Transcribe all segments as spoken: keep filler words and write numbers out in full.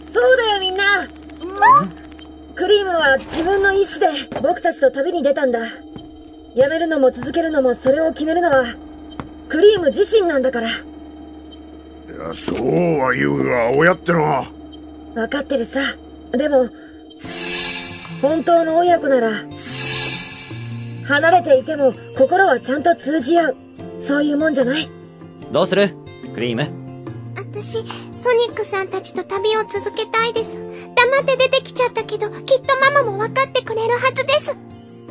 そうだよみんな。クリームは自分の意志で僕たちと旅に出たんだ。やめるのも続けるのもそれを決めるのはクリーム自身なんだから。いや、そうは言うが親ってのは。 分かってるさ。でも本当の親子なら離れていても心はちゃんと通じ合う、そういうもんじゃない？ どうするクリーム？ 私ソニックさんたちと旅を続けたいです。黙って出てきちゃったけど、きっとママも分かってくれるはずです。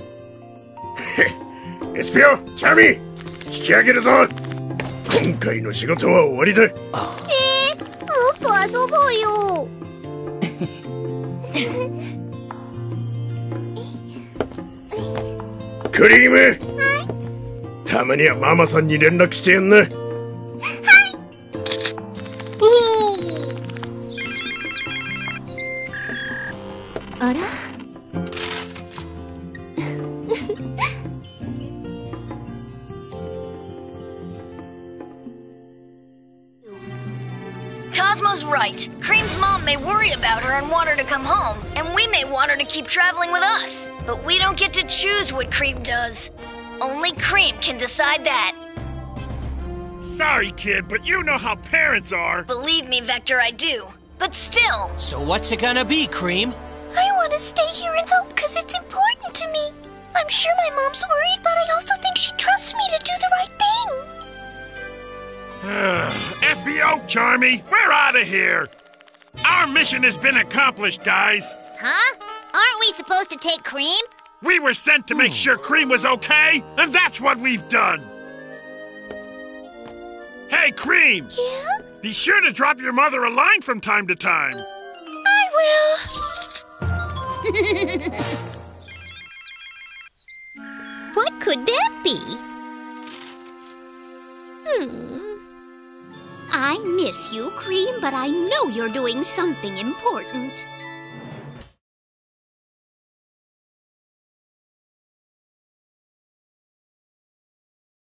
エスピオ、チャーミー、引き上げるぞ。今回の仕事は終わりだ。えー、もっと遊ぼうよ。 クリーム、 はい、 たまにはママさんに連絡してやんな。はい。 あら Cosmo's right. Cream's mom may worry about her and want her to come home, and we may want her to keep traveling with us. But we don't get to choose what Cream does. Only Cream can decide that. Sorry, kid, but you know how parents are. Believe me, Vector, I do. But still. So what's it gonna be, Cream? I want to stay here and help because it's important to me. I'm sure my mom's worried, but I also think she trusts me to do the right thing. S B O, Charmy, we're out of here. Our mission has been accomplished, guys. Huh? Aren't we supposed to take Cream? We were sent to make sure Cream was okay, and that's what we've done. Hey, Cream! Yeah? Be sure to drop your mother a line from time to time. I will. What could that be? Hmm. I miss you, Cream, but I know you're doing something important.